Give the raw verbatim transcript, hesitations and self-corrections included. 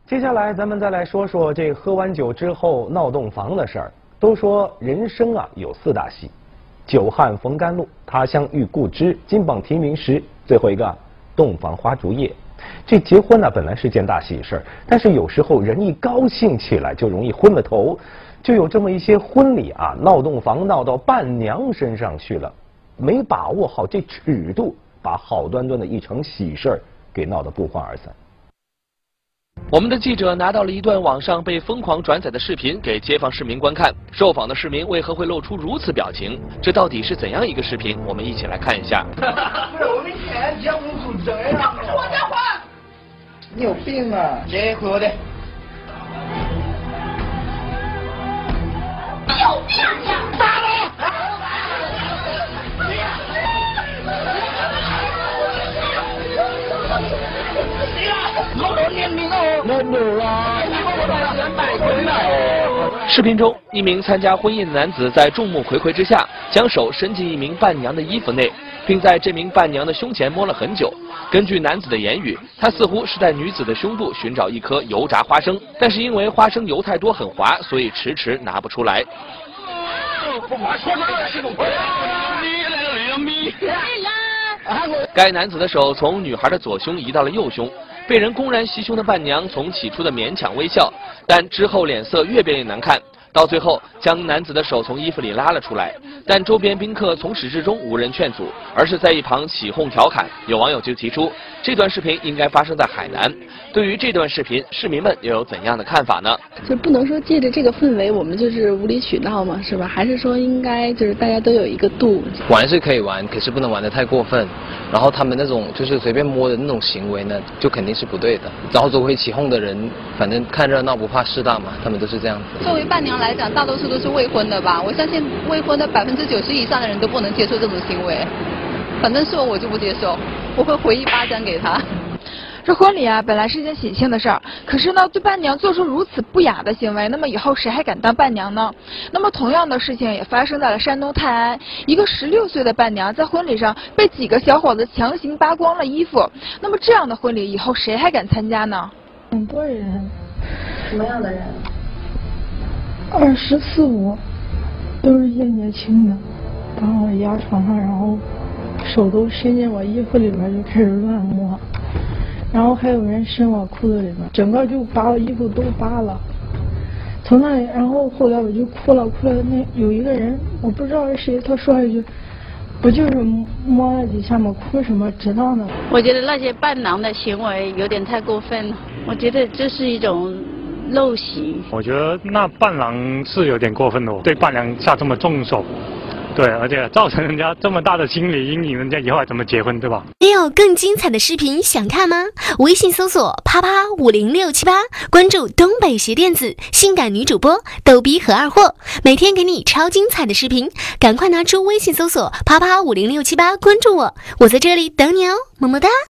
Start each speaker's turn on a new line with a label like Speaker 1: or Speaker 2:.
Speaker 1: 接下来咱们再来说说这喝完酒之后闹洞房的事儿。都说人生啊有四大喜，久旱逢甘露，他乡遇故知，金榜题名时，最后一个洞房花烛夜。这结婚呢本来是件大喜事儿，但是有时候人一高兴起来就容易昏了头，就有这么一些婚礼啊闹洞房闹到伴娘身上去了，没把握好这尺度，把好端端的一场喜事儿给闹得不欢而散。
Speaker 2: 我们的记者拿到了一段网上被疯狂转载的视频，给街坊市民观看。受访的市民为何会露出如此表情？这到底是怎样一个视频？我们一起来看一下。
Speaker 3: 不是我们看结婚处这样，不是我结婚，你有病啊！结婚的。
Speaker 4: 你有病呀！打我！
Speaker 2: 视频中，一名参加婚宴的男子在众目睽睽之下，将手伸进一名伴娘的衣服内，并在这名伴娘的胸前摸了很久。根据男子的言语，他似乎是在女子的胸部寻找一颗油炸花生，但是因为花生油太多很滑，所以迟迟拿不出来。该男子的手从女孩的左胸移到了右胸，被人公然袭胸的伴娘从起初的勉强微笑，但之后脸色越变越难看，到最后将男子的手从衣服里拉了出来。但周边宾客从始至终无人劝阻，而是在一旁起哄调侃。有网友就提出，这段视频应该发生在海南。对于这段视频，市民们又有怎样的看法呢？
Speaker 5: 就不能说借着这个氛围，我们就是无理取闹嘛，是吧？还是说应该就是大家都有一个度？
Speaker 6: 玩是可以玩，可是不能玩得太过分。然后他们那种就是随便摸的那种行为呢，就肯定是不对的。然后周围起哄的人，反正看热闹不怕事大嘛，他们都是这样子。
Speaker 5: 作为伴娘来讲，大多数都是未婚的吧？我相信未婚的百分之九十以上的人都不能接受这种行为。反正是我，我就不接受，我会回一巴掌给他。
Speaker 7: 这婚礼啊，本来是一件喜庆的事儿，可是呢，对伴娘做出如此不雅的行为，那么以后谁还敢当伴娘呢？那么同样的事情也发生在了山东泰安，一个十六岁的伴娘在婚礼上被几个小伙子强行扒光了衣服，那么这样的婚礼以后谁还敢参加呢？
Speaker 8: 很多人。
Speaker 5: 什么样的人？
Speaker 8: 二十四五，都是一些年轻的，把我压床上，然后手都伸进我衣服里边就开始乱摸。然后还有人伸我裤子里面，整个就把我衣服都扒了。从那里，然后后来我就哭了，哭了。那有一个人，我不知道是谁，他说了一句：“不就是摸了几下吗？哭什么？知道呢。”
Speaker 9: 我觉得那些伴郎的行为有点太过分了，我觉得这是一种陋习。
Speaker 10: 我觉得那伴郎是有点过分的，对伴娘下这么重手。对，而且造成人家这么大的心理阴影，人家以后还怎么结婚，对吧？
Speaker 11: 没有更精彩的视频想看吗？微信搜索啪啪五零六七八，关注东北鞋垫子性感女主播逗逼和二货，每天给你超精彩的视频，赶快拿出微信搜索啪啪五零六七八关注我，我在这里等你哦，么么哒。